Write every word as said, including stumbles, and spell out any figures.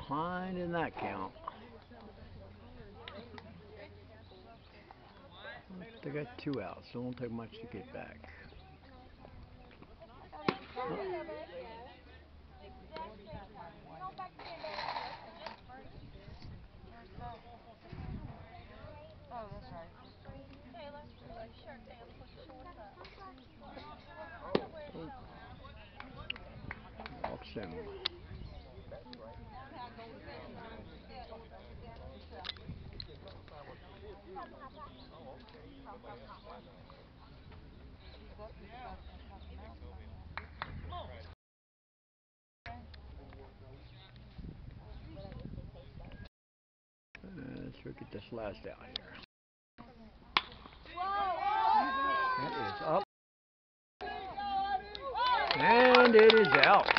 behind in that count. They got two outs, so it won't take much to get back. Oh. Walks him. Uh, let's look at this last out here. That is up. And it is out.